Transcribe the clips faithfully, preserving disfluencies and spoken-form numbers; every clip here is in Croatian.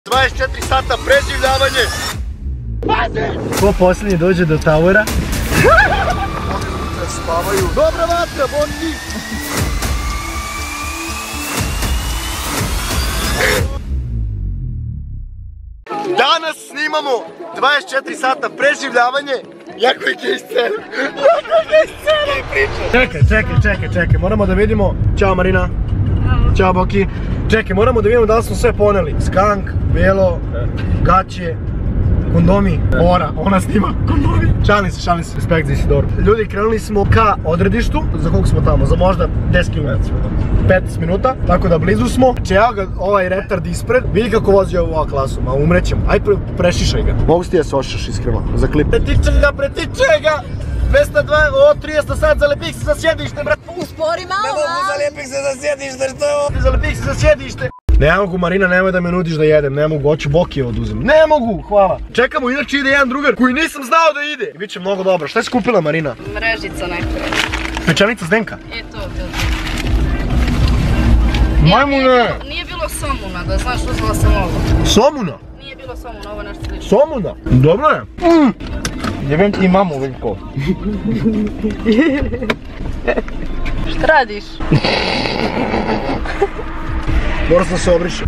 dvadeset četiri sata preživljavanje. Pazi! Ko posljednji dođe do towera? Spavaju. Dobra vatra, Bondi! Danas snimamo dvadeset četiri sata preživljavanje. Jako je gej scena. Jako je gej scena i priča. Čekaj, čekaj, čekaj, čekaj, moramo da vidimo. Ćao Marina. Ćao Boki. Čekaj, moramo da vidimo da li smo sve poneli. Skank, belo, gaće, kondomi, Bora, ona snima kondomi. Šalim se, šalim se, respekt za Isidoru. Ljudi, krenuli smo ka odredištu. Za koliko smo tamo? Za možda deset kilometara. petnaest minuta, tako da blizu smo. Če ja ga, ovaj retard ispred, vidi kako vozi ovu A klasu, ma umrećemo. Aj pre, prešišaj ga. Mogu ti da se ošišaš iskreno, za klip. Pretiče ga, pretiče ga! dvesta dva, o, trideset sad zalepih se za sjedište, brat. Uspori malo, ne mogu zalepih se za sjedište, što je ovo? Zalepih se za sjedište. Ne mogu, Marina, nemoj da me nudiš da jedem, ne mogu, hoću Boki oduzem. Ne mogu, hvala. Čekamo, inače ide jedan drugar koji nisam znao da ide. Biće mnogo dobro. Šta si kupila, Marina? Mrežica neka. Pečenica Zdenka? E, to, to. Majmune! Nije bilo somuna, da znaš, uzela sam ovo. Somuna? Nije bilo somuna, ovo nešto slično. Somuna? Dobro je. Jebem ti i mamu, Veljko. Šta radiš? Moram sam se obrišao.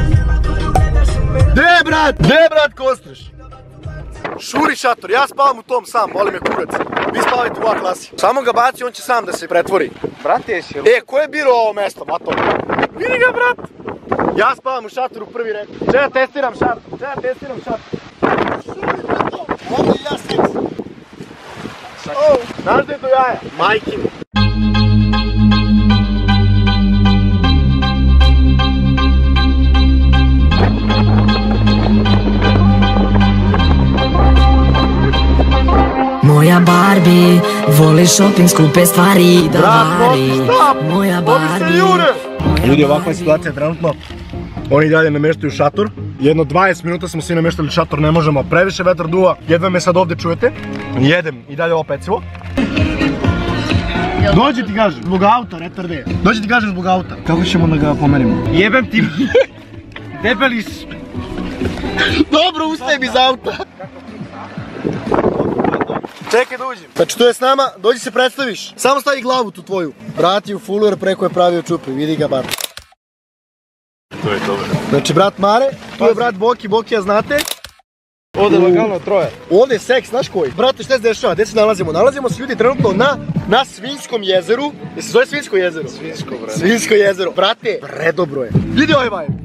De brat, de brat Kostreš. Šuri šator, ja spavam u tom sam, boli me kurac. Vi spavajte u A klasi. Samo ga baci, on će sam da se pretvori. Brate, jesi li? E, ko je birao ovo mesto, mato? Vidi ga, brat. Ja spavam u šatoru prvi red. Čega testiram šator, čega testiram šator. Šuri, brato, ovdje ja seks. O, znaš da je to jaja? Majkin. Moja Barbie, voli shopping, skupe stvari da vari. Moja Barbie. Ljudi, ovakva je situacija trenutno. Oni dalje nameštaju šator. Jedno dvadeset minuta smo svi nameštali šator, ne možemo. Previše vetar duva, jedva me sad ovdje čujete. Jedem i dalje ovo pecivo. Dođi ti kažem, zbog auta, retarde. Dođi ti kažem zbog auta. Kako ćemo da ga pomerimo? Jebem ti. Debeliš. Dobro, ustaje mi iz auta. Čekaj da uđem. Znači tu je s nama, dođi se predstaviš. Samo stavi glavu tu tvoju. Brat je u fullu jer preko je pravio čupi, vidi ga bar. To je dobro. Znači brat Mare, tu je brat Boki, Bokija znate. Ovdje legalno troje. Ovdje je seks, znaš koji? Brate, šta se dešava? Gdje se nalazimo? Nalazimo se ljudi trenutno na, na Svinjskom jezeru. Jel se zove Svinjsko jezero? Svinjsko, brate. Svinjsko jezero. Brate, predobro je. Vidi ovaj vibe.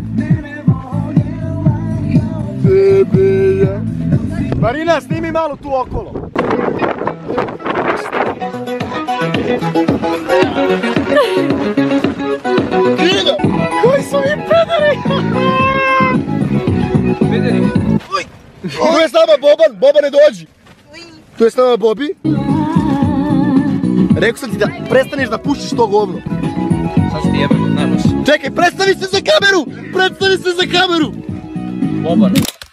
Bebe, Marina, snimi malo tu okolo. Vidi, koji su mi pederi? Pederi. Tu je s nama Boban, Bobane dođi. Tu je s nama Bobi. Rekao sam ti da prestaneš da pušiš to govno. Sad si ti jebem, najboš. Čekaj, predstavi se za kameru! Predstavi se za kameru! Boban.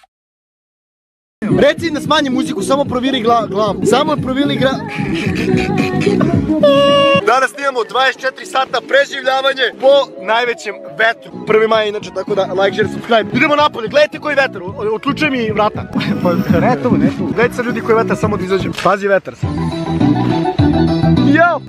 Reci da smanji muziku, samo proviri glavu. Samo proviri gra... Danas snimamo dvadeset četiri sata preživljavanje po najvećem vetru. prvi maj inače, tako da like, share, subscribe. Idemo napolje, gledajte koji vetar, otključuj mi vrata. Ne tu, ne tu. Gledajte sad ljudi koji vetar, samo da izađem. Pazi vetar sad. Jao!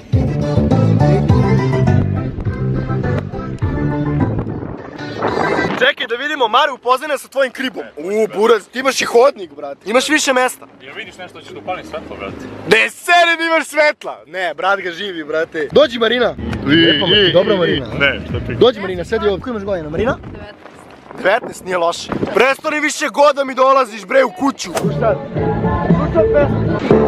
Čekaj da vidimo, Maru, upoznaj sa tvojim kribom. Uuu, buraz, ti imaš i hodnik, brate. Imaš više mesta. Jel vidiš nešto, ćeš da upalim svetlo, brate? Ne, sere, imaš svetla. Ne, brat ga živi, brate. Dođi, Marina. Lepo me ti, dobra Marina. Ne, što prije. Dođi, Marina, sedi ovdje. Koji imaš godina, Marina? devetnaest. devetnaest, nije loše. Prestani više god da mi dolaziš, bre, u kuću. Slušaj, slušaj pesmu.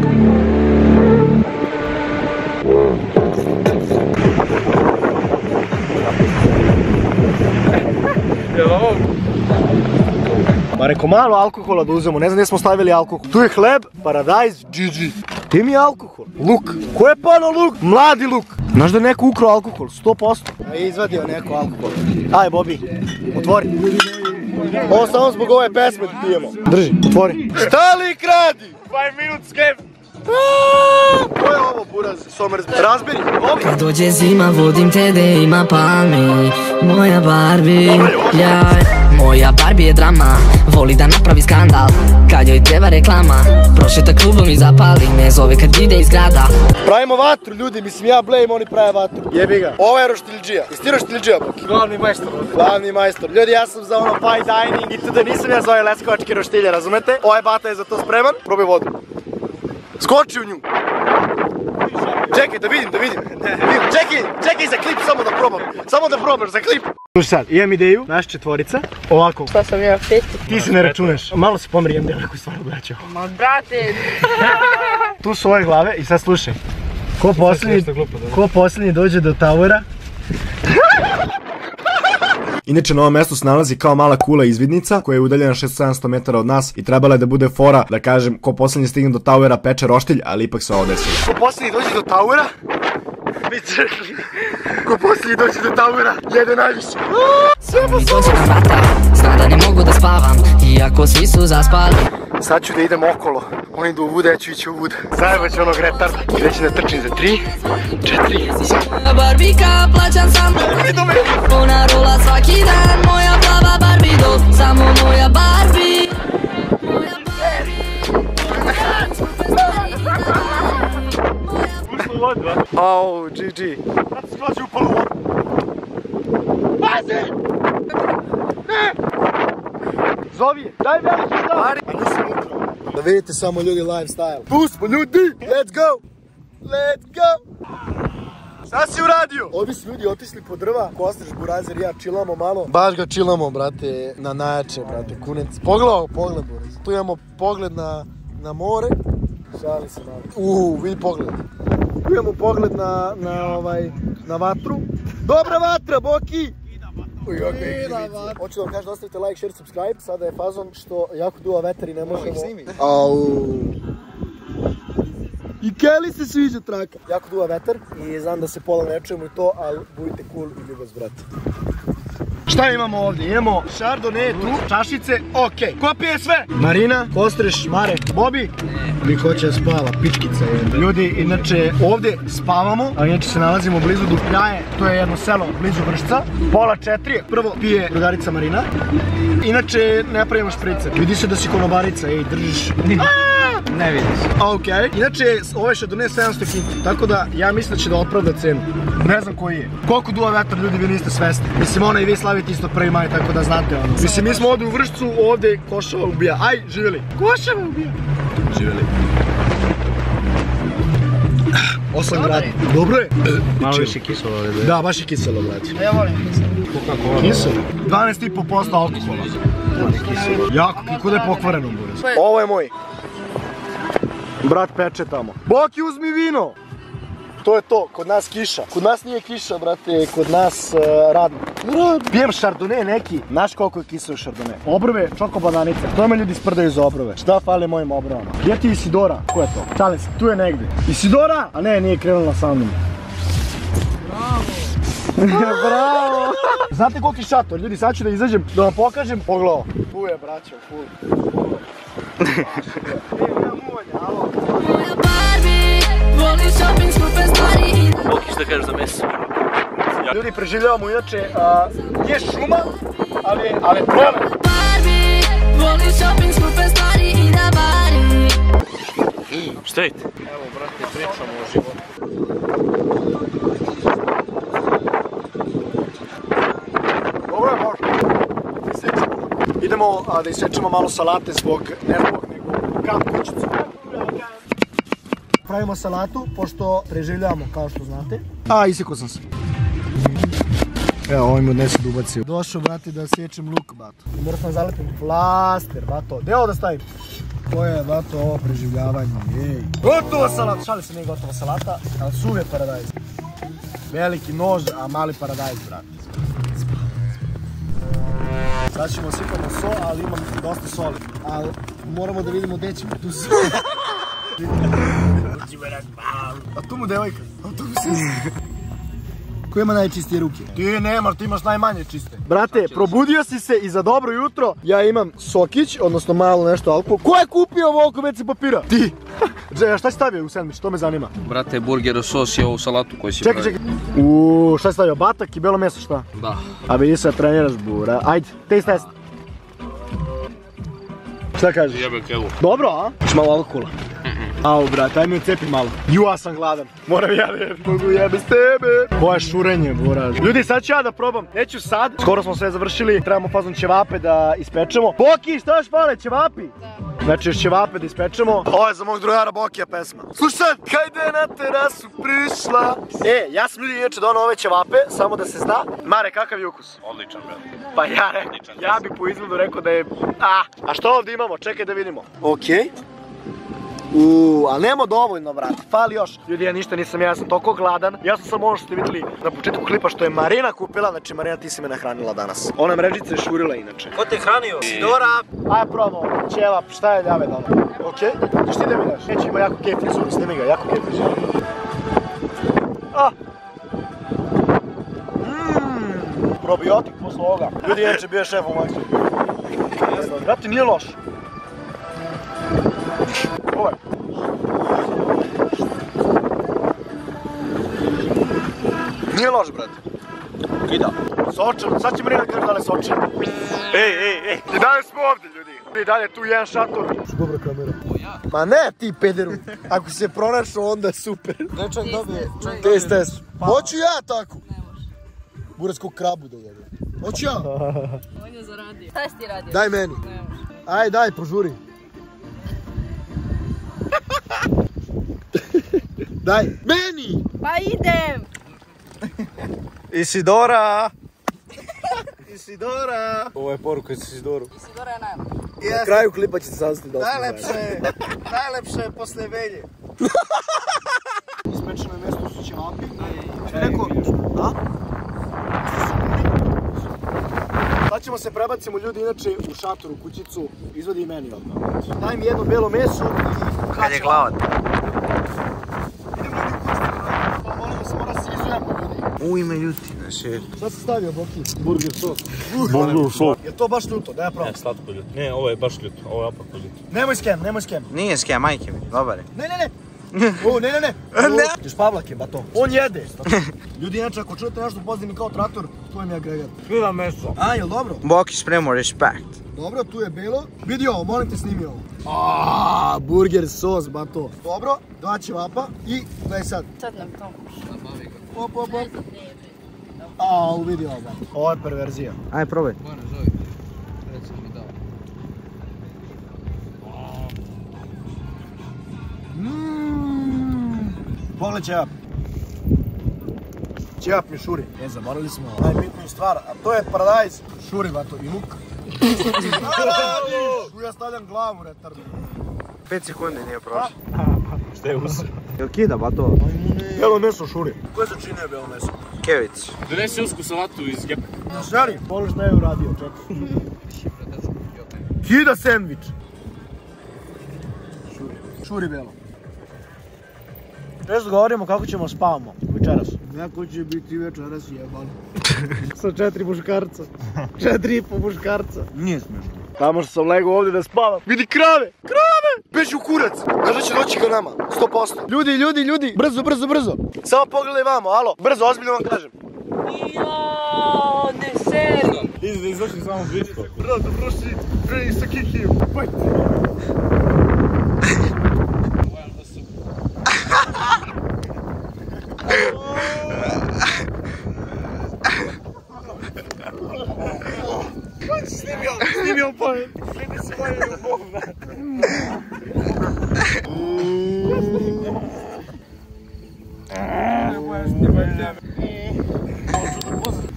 Ma reko malo alkohola da uzemo, ne znam gdje smo stavili alkohol. Tu je hleb, paradajz, dži dži. Ti mi je alkohol. Luk. Ko je pano luk? Mladi luk. Znaš da je neko ukrao alkohol, sto posto. A je izvadio neko alkohol. Aj, Bobi, otvori. Ovo samo zbog ove pesme da pijemo. Drži, otvori. Šta li kradi? five minutes game. Ko je ovo, buraz, somers? Razbiri, Bobi. Kad dođe zima vodim te da ima palmi. Moja Barbie, ja. Moja Barbie je drama, voli da napravi skandal. Kad joj treba reklama, prošeta klubom i zapali me, zove kad ide iz grada. Pravimo vatru, ljudi, mislim ja blejim, oni prave vatru. Jebi ga. Ovo je roštiljđija. Jesi ti roštiljđija, Boki? Glavni majstor. Glavni majstor. Ljudi, ja sam za ono fine dining i tada nisam ja za ove leskovačke roštilje, razumete? Ovaj bata je za to spreman. Probaj vodu. Skoči u nju. Čekaj, da vidim, da vidim. Čekaj, čekaj za klip, samo da probam. Samo da probaš za klip. Slušaj sad, imam ideju, naša četvorica, ovako. Šta sam ja, peti? Ti se ne računaš, malo se pomeri, imam djela koji stvarno obraćao. Ma brate! Tu su ove glave i sad slušaj. Ko posljednji, ko posljednji dođe do towera? Inače na ovom mjestu se nalazi kao mala kula izvidnica koja je udaljena šesto do sedamsto metara od nas i trebala je da bude fora, da kažem, ko posljednji stigne do towera peče roštilj, ali ipak se ovo desilo. Ko posljednji dođe do towera? Mi čekli. Ko posljednji dođe do towera, jede najviše. Mi dođe na vrata, zna da ne mogu da spavam, iako svi su zaspali. Sad ću da idem okolo, oni idu u vuda, ja ću ići u vuda. Zajeba ću onog retarda. Krećem da trčim za tri, četiri, Moja Barbika, plaćam sam, ona rola svaki dan. Moja plava Barbie doll, samo moja Barbie. Au, G G. Sad se slazi upalo u vodu. Pazi! Ne! Zovi je, daj veliki stav! A nisam ukrao. Da vidite samo ljudi lifestyle. Tu smo ljudi! Let's go! Let's go! Šta si uradio? Ovi su ljudi otišli po drva, Kostreš, Burazer i ja chillamo malo. Baš ga chillamo, brate, na najjače, brate, kunec. Pogledamo pogled, Boris. Tu imamo pogled na, na more. Šali se malo. Uuu, vidi pogled. Tu imamo pogled na, na, ovaj, na vatru. Dobra vatra, Boki! Hoću da vam kažem da ostavite like, share, subscribe. Sada je fazon što jako duva vetar i ne možemo... Au. I Kelly se sviđa traka. Jako duva vetar i znam da se pola ne čujemo i to, ali budite cool i ljubaz, brate. Šta imamo ovdje? Imamo Chardonnay tu, čašice, okej. Ko pije sve? Marina, Kostreš, Mare, Bobi. Mi hoće da spava, pičkica je. Ljudi, inače ovdje spavamo, a inače se nalazimo blizu Dupljaje, to je jedno selo blizu Vršca. Pola četiri, prvo pije drugarica Marina. Inače ne pravimo šprice. Vidi se da si konobarica, ej, držiš. Ne vidi se. Okej, inače ovo je Chardonnay sedamsto kinti, tako da ja mislim da će da opravda cenu. Ne znam koji je. Koliko duva vetar, ljudi, vi niste svesni. Mislim, ona i vi slavite isto prvi maj, tako da znate ono. Mislim, mi smo ovdje u Vršcu, ovdje Košava ubija. Aj, živjeli. Košava ubija. Živjeli. Osam grada. Dobro je. Malo više kiselo ovdje. Da, baš je kiselo, brate. Ja volim kiselo. Kiselo? dvanaest i pol posto alkohola. Jako, kako da je pokvareno bude. Ovo je moj. Brat peče tamo. Boki, uzmi vino! To je to, kod nas kiša. Kod nas nije kiša, brate, kod nas uh, radno. Pijem Chardonnay neki. Znaš koliko je kiseo Chardonnay? Obrve, čoko bananice. To me ljudi sprdaju za obrve. Šta fali mojim obrovama? Gdje ti Isidora? Ko je to? Šalim se, tu je negdje. Isidora! A ne, nije krenula sa mnom. Bravo! Bravo! Znate koliko je šator? Ljudi, sad ću da izađem, da vam pokažem. Pogledao. Tu je, braćo, full. Moja Barbie, voli shopping, skupe stvari. Boki, šta kažeš za meso? Ljudi, preživljavamo inače, uh, je šuma, ali je, ali je prelepo. Barbie, voli shopping, skupe stvari i da bari. Šta je ti? Evo, brate, pričamo o životu. Dobro je, može. Idemo a, da isečemo malo salate zbog, ne zbog, nego kamp kućicu. Pravimo salatu, pošto preživljavamo, kao što znate. A, isekao sam se. Evo, ovo mi odnesi da ubacio. Došao, brate, da sjećem luk, bato. Moram sam zalepiti plaster, bato. Gdje ovo da stavim? To je, bato, ovo preživljavanje, jej. Gotova salata! Šali se, nije gotova salata, ali suve paradajz. Veliki nož, a mali paradajz, brate. Sad ćemo sipamo so, ali imam dosta soli. Ali moramo da vidimo gdje ćemo tu so. A tu mu devojka. A tu mu sisi. Ko ima najčistije ruke? Ti nema, ti imaš najmanje čiste. Brate, probudio si se i za dobro jutro ja imam sokić, odnosno malo nešto alkohol. Ko je kupio ovoliko ve ce papira? Ti! Šta si stavio u sandvič? To me zanima. Brate, burger, sos i ovu salatu koju si čekaj, pravi. Čekaj, čekaj. Uuu, šta si stavio? Batak i belo meso, šta? Da. A vidi se treniraš, bura. Ajde, taste test. Šta kažeš? Jebe kelu. Dobro, a? Iš malo alkohola. Au, brate, aj mi ucepi malo. Ju, ja sam gladan. Moram ja da jedem. Mogu jebe s tebe. Moje šurenje, boraž. Ljudi, sad ću ja da probam. Neću sad. Skoro smo sve završili. Trebamo fazon ćevape da ispečemo. Boki, šta još fale? Ćevapi? Da. Znači još ćevape da ispečemo. Ovo je za mog drugara Bokija pesma. Slušaj sad. Hajde na terasu prišla. E, ja sam ljudi inače donao ove ćevape, samo da se zna. Mare, kakav je ukus? Odličan, brate. Pa ja rekao, ja bi po izgledu rekao da je... A, a što ovdje imamo? Čekaj da vidimo. Okej. Uuu, ali nemo dovoljno, brate, fali još. Ljudi, ja ništa nisam, ja sam toliko gladan. Ja sam samo ono što ste vidjeli na početku klipa što je Marina kupila. Znači, Marina, ti si me nahranila danas. Ona mrežica je šurila inače. Ko te hranio? Sidora! Aj, probamo, ćevap, šta je ljave dano? Okej, ćeš ti da mi daš? Neće, ima jako kej frizuru, snimi ga, jako kej frizuru. Ah! Mmm, probiotik posle ovoga. Ljudi, inače bio je šef u Maxu. Brate, nije loš. Ovaj. Nije loš, brate. Kida. Sočan, sad će Marina da kaže da li je sočan. Ej, ej, ej. I dalje smo ovdje, ljudi. I dalje tu jedan šator. Dobra kamera. Ma ne, ti pederu. Ako se pronašao, onda je super. Ne čak dobije. Test, test. Hoću ja tako. Ne može. Buratsku krabu da jede. Hoću ja. On je zaradio. Šta si ti radio? Daj meni. Ne može. Aj, daj, požuri. Daj, meni! Pa idem! Isidora! Isidora! Ovo je poruka iz Isidoru. Isidora je najma. Na kraju klipa će se saznati da osnovno. Najlepše, najlepše je posle velje. Ispečeno je mesto su ćevapi. Što je rekao? A? Sad ćemo se prebacimo ljudi inače u šatoru, u kućicu. Izvodi i meni odmah. Daj mi jedno belo meso i Kad je glavan. idemo ljudi u kućicu. Pa volimo se, mora se izujemo ljudi. U ime ljuti. Znači... Šta si stavio, Boki? Burger sos. Burger sos. Je to baš ljuto? Da ja probam. Ne, slatko ljut. Ne, ovo je baš ljut. Ovo je opako ljut. Nemoj skem, nemoj skem. Nije skija, majke mi. Dobar je. Ne, ne, ne. O, ne, ne, ne. Ćeš Pavlake, bato. On jede. Ljudi, inače, ako čujete nešto pozivni kao traktor, to je mi agregat. Sviva meso. A, jel dobro? Boki spremo, respekt. Dobro, tu je belo. Vidi ovo, molim te snimi ovo. Aaaa, burger sos, bato. Dobro, dva ćevapa i daj sad. Sad nam to. Op, op, op. Au, vidi ovo, bato. Ovo je perverzija. Aj, probaj. Mmm. Pogled ćevap. Ćevap mi šuri. Ne, zaboravili smo najbitniju stvar, a to je paradajz. Šuri, bato, i luk. Tu ja stavljam glavu, retardu. pet sekundi nije prošlo. Šta je usu? Jel kida, ba to? Belo meso šuri. Ko je začinio belo meso? Kević. Donesi usku salatu iz gepa. Šari, pogledaj šta je uradio, čekaj. Kida sandvič. Šuri. Šuri belo. Nešto govorimo kako ćemo spavamo večeras. Neko će biti večeras jebano. Sa četiri muškarca. Četiri i po muškarca. Nije smiješno. Tamo što sam legao ovdje da spavam. Vidi krave! Krave! Beži u kurac! Znaš da će doći ka nama? sto posto. Ljudi, ljudi, ljudi! Brzo, brzo, brzo! Samo pogledaj vamo, alo! Brzo, ozbiljno vam kažem. Joooo, ne seri! Idi da izašli samo blisko. Brzo, proši, prvi sa kikiju. Bajt! Snimio, snimio pojem. Snimi se pojem ljubovna. Snimaj, snimaj tebe. Hoću da pozam.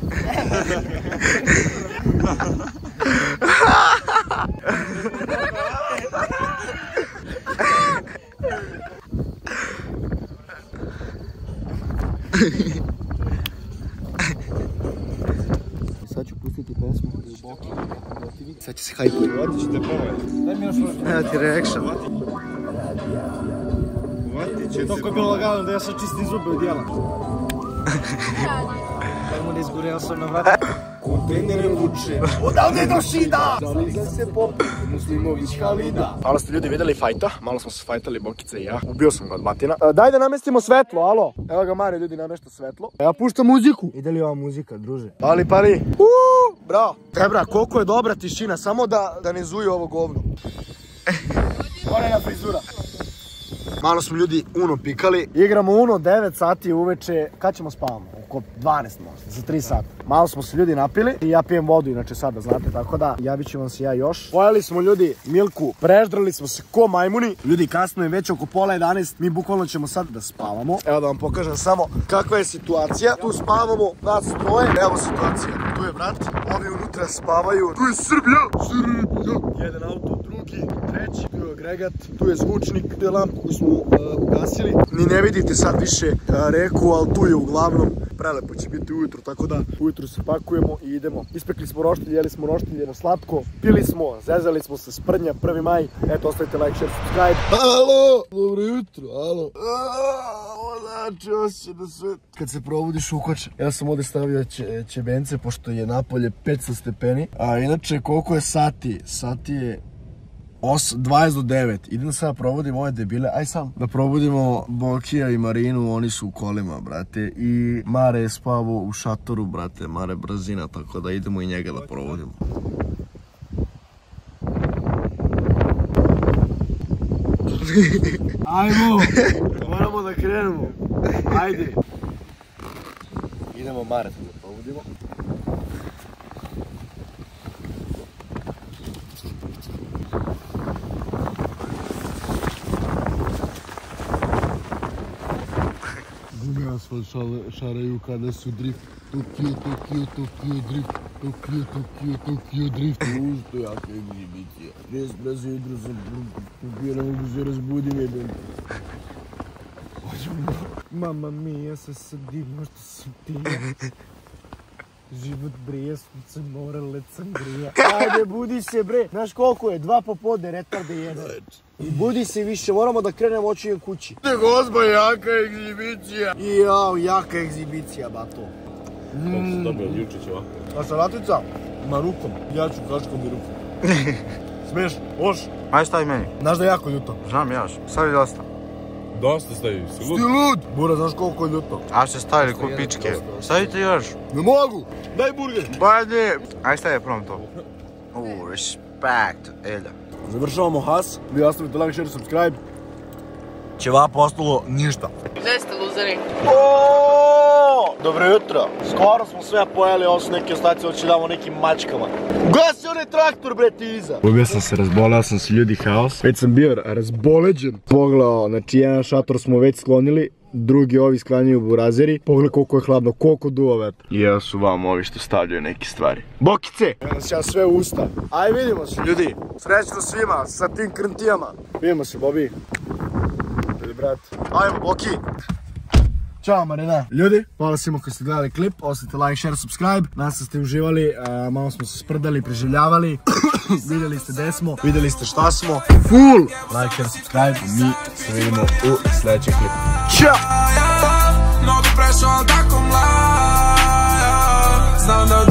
Sad ću pustiti pesmu koju je Boki gotivi. Sad će se hajpuju. Uvati ćete pomoći. Daj mi još vrlo. Evo ti reaction. Uvati ćete Toliko je bilo lagano da ja sad čistim zube od jela. Ajmo da izgoreo sam na vrata. Kontejnere vuče. Odavde do šida! Zaliza se poput Muslimović Halida. Malo ste ljudi vidjeli fajta, malo smo se fajtali Bokica i ja. Ubio sam ga od batina. Daj da namestimo svetlo, alo. Evo ga Mario, ljudi, namešta svetlo. Ja puštam muziku. Ide li ova muzika, druže? Pali, pali. Uuu, bravo. Te bra, koliko je dobra tišina, samo da, da ne zuje ovo govno. Ona frizura. Malo smo ljudi Uno pikali. Igramo Uno devet sati uveče. Kad ćemo spavamo? Oko dvanaest možda, za tri sata. Malo smo se ljudi napili i ja pijem vodu inače sada, znate, tako da javit ću vam se ja još. Pojeli smo ljudi Milku, preždrali smo se ko majmuni. Ljudi, kasno je već oko pola jedanaest, mi bukvalno ćemo sad da spavamo. Evo da vam pokažem samo kakva je situacija. Tu spavamo, nas troje, evo situacija. Tu je brat, ovi unutra spavaju. Tu je Srbija, Srbija. Jedan auto, drugi, treći, tu je agregat, tu je zvučnik, tu je lampu koju smo uh, ugasili. Ni ne vidite sad više uh, reku, ali tu je uglavnom. Prelepo će biti ujutro, tako da ujutro se pakujemo i idemo. Ispekli smo roštilj, jeli smo roštilj, jedno slatko, pili smo, zezali smo se, sprnja, prvi maj. Eto, ostavite like, share, subscribe. Alo, dobro jutro, alo. Znači, osjeća na svet. Kad se probudiš ukoče. Ja sam ovdje stavio če, čebence, pošto je napolje petsto stepeni. A inače, koliko je sati? Sati je dvadeset do devet. Idem sada probudim ove debile. Aj sam da probudimo Bokija i Marinu. Oni su u kolima, brate. I Mare je spavao u šatoru, brate. Mare brzina, tako da idemo i njega da probudimo. Ajmo! Moramo da krenemo. Ajde. Idemo Mare da probudimo. Asfalt šaraju kada su drift. Tokio, Tokio, Tokio drift. Tokio, Tokio, Tokio drift. Ušto jaka egzibicija. Res brzo jutro sam popio, ne mogu se razbudim jedan. Mama mia, sa sad divno što sam ti ja. Život bre, sunce mora, let sam grija. Ajde, budi se bre. Znaš koliko je? Dva popodne, retarde jedan. I budi se više, moramo da krenemo očijem kući. Te gozba, jaka egzibicija. I jao, jaka egzibicija, bato. Kako si dobio od Jučića ovako? A salatica? Ma rukom. Ja ću kaškom i rukom. Smiješ? Moš? Aj stavi meni. Znaš da je jako ljuto? Znam jaš, stavi dosta. Dosta stavi, si lud? Sti lud! Bura, znaš koliko je ljuto? A ste stavili ko pičke. Stavite još. Ne mogu! Daj burger! Bajde! Aj stavi prvom to. Uuu, respekt, Elja. Završavamo has, vi ostavite like, share, subscribe. Ćevapa ostalo ništa. Gde ste luzeri? Oooo! Dobro jutro. Skoro smo sve pojeli, ovo su neke ostaci, ovo će damo nekim mačkama. Gasi onaj traktor, bre, ti iza! Ubio sam se, razboleo sam se, ljudi, haos. Već sam bio razboleđen. Pogledao, znači jedan šator smo već sklonili, drugi ovi sklanjaju burazeri. Pogledaj koliko je hladno, koliko duva vetra. I evo su vam ovi što stavljaju neke stvari. Bokice! Evo se ja sve u usta. Aj, vidimo se, ljudi. Srećno svima, sa tim krntijama. Vidimo se, Bobi. Ljudi, brat. Ajmo, Boki. Ćao, Marina. Ljudi, hvala svima koji ste gledali klip. Ostavite like, share, subscribe. Nas ste uživali, a, malo smo se sprdali, preživljavali. Vidjeli ste gde smo, vidjeli ste šta smo. Full like, share, subscribe. Mi se vidimo u sljedećem klipu. Ćao! Mnogo prešao, tako mlaja. Znam da